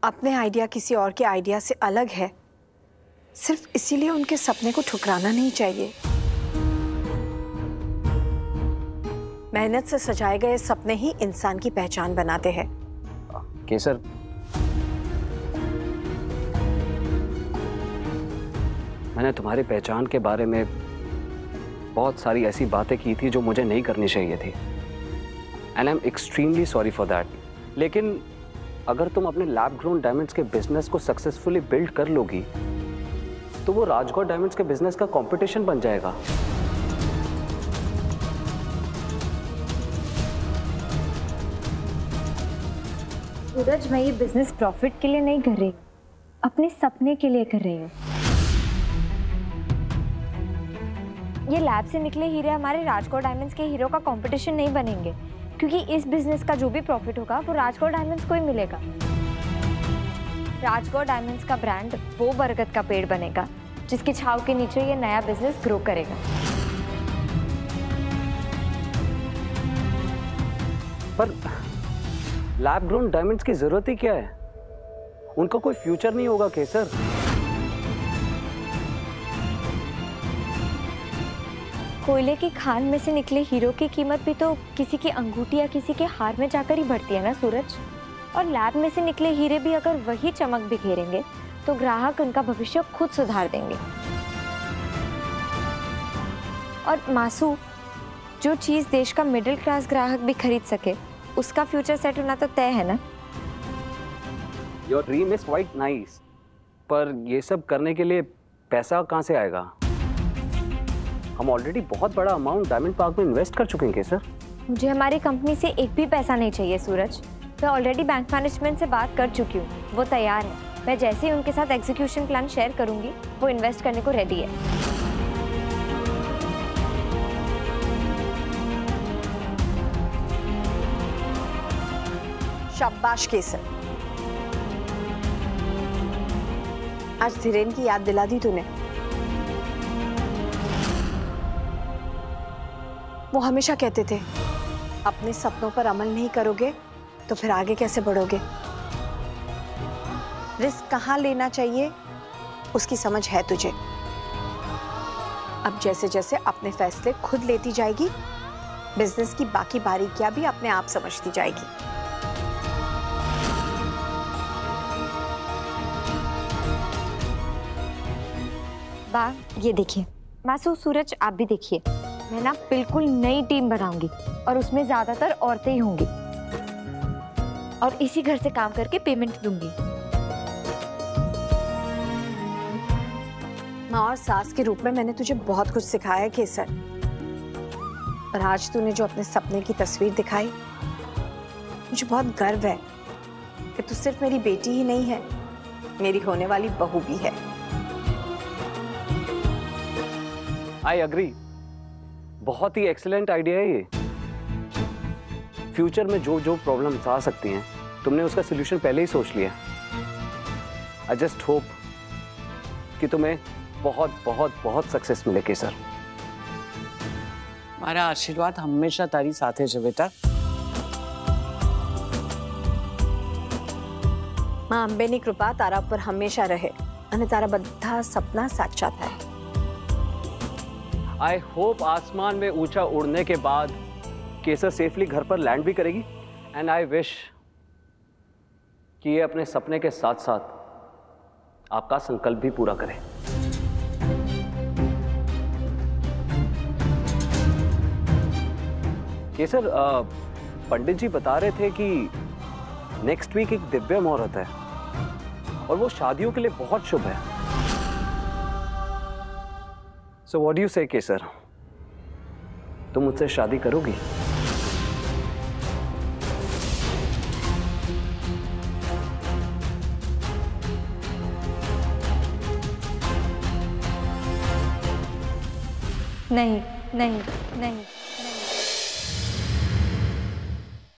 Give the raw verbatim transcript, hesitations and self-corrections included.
अपने आइडिया किसी और के आइडिया से अलग है, सिर्फ इसीलिए उनके सपने को ठुकराना नहीं चाहिए। मेहनत से सजाए गए सपने ही इंसान की पहचान बनाते हैं। केसर, मैंने तुम्हारी पहचान के बारे में बहुत सारी ऐसी बातें की थी जो मुझे नहीं करनी चाहिए थी, and I am extremely sorry for that. लेकिन अगर तुम अपने लैब ग्रोन डायमंड्स के बिजनेस को सक्सेसफुली बिल्ड कर लोगी तो वो राजगौर डायमंड्स के बिजनेस का कंपटीशन बन जाएगा। सूरज, मैं ये बिजनेस प्रॉफिट के लिए नहीं कर रही, अपने सपने के लिए कर रही हूँ। ये लैब से निकले हीरे हमारे राजगौर डायमंड्स के हीरो का कंपटीशन नहीं बनेंगे, क्योंकि इस बिजनेस का जो भी प्रॉफिट होगा वो राजगौर डायमंड्स को ही मिलेगा। राजगौर डायमंड्स का ब्रांड वो बरगद का पेड़ बनेगा जिसकी छाव के नीचे ये नया बिजनेस ग्रो करेगा। पर लैब ग्रोन डायमंड्स की जरूरत ही क्या है? उनका कोई फ्यूचर नहीं होगा केसर। कोयले की खान में से निकले हीरो की कीमत भी तो किसी की अंगूठी या किसी के हार में जाकर ही बढ़ती है ना सूरज। और लैब में से निकले हीरे भी अगर वही चमक बिखेरेंगे तो ग्राहक उनका भविष्य खुद सुधार देंगे। और मासू, जो चीज देश का मिडिल क्लास ग्राहक भी खरीद सके उसका फ्यूचर सेट होना तो तय है ना। Your dream is quite nice, पर ये सब करने के लिए पैसा कहाँ से आएगा? हम ऑलरेडी बहुत बड़ा अमाउंट डायमंड पार्क में इन्वेस्ट कर चुके हैं सर। मुझे हमारी कंपनी से एक भी पैसा नहीं चाहिए सूरज। मैं ऑलरेडी बैंक मैनेजमेंट से बात कर चुकी हूँ, वो तैयार है। मैं जैसे ही उनके साथ एग्जीक्यूशन प्लान शेयर करूंगी वो इन्वेस्ट करने को रेडी है। शाबाश केसर, आज धीरेन की याद दिला दी तूने। वो हमेशा कहते थे अपने सपनों पर अमल नहीं करोगे तो फिर आगे कैसे बढ़ोगे। रिस्क कहाँ लेना चाहिए उसकी समझ है तुझे। अब जैसे जैसे अपने फैसले खुद लेती जाएगी, बिजनेस की बाकी बारीकियां भी अपने आप समझती जाएगी। बा, ये देखिए। मासू, सूरज, आप भी देखिए। मैं ना बिल्कुल नई टीम बनाऊंगी और उसमें ज्यादातर औरतें ही होंगी और इसी घर से काम करके पेमेंट दूंगी। माँ और सास के रूप में मैंने तुझे बहुत कुछ सिखाया है केसर, और आज तूने जो अपने सपने की तस्वीर दिखाई, मुझे बहुत गर्व है कि तू सिर्फ मेरी बेटी ही नहीं है, मेरी होने वाली बहू भी है। आई अग्री, बहुत ही एक्सीलेंट आइडिया है ये। फ्यूचर में जो जो प्रॉब्लम्स आ सकती हैं तुमने उसका सलूशन पहले ही सोच लिया। आई जस्ट होप कि तुम्हें बहुत बहुत बहुत सक्सेस मिले केसर। मारा आशीर्वाद हमेशा तारी साथे छे बेटा। मां अंबेनी कृपा तारा पर हमेशा रहे અને તારા બધા સપના સાચા થાય। आई होप आसमान में ऊंचा उड़ने के बाद केसर सेफली घर पर लैंड भी करेगी, एंड आई विश कि ये अपने सपने के साथ साथ आपका संकल्प भी पूरा करे। केसर, पंडित जी बता रहे थे कि नेक्स्ट वीक एक दिव्य मुहूर्त है और वो शादियों के लिए बहुत शुभ है। So what do you say, केसर? तुम मुझसे शादी करोगी? नहीं, नहीं, नहीं।